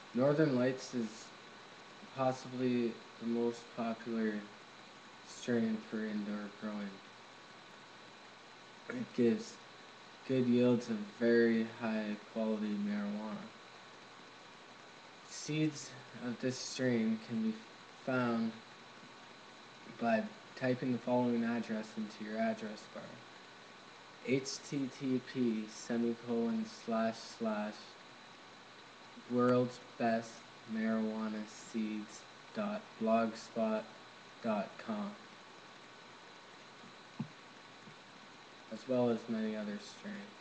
Northern Lights is possibly the most popular strain for indoor growing. It gives good yields of very high quality marijuana. Seeds of this strain can be found by typing the following address into your address bar: http semicolon slash slash world's best marijuana seeds .blogspot.com, as well as many other strains.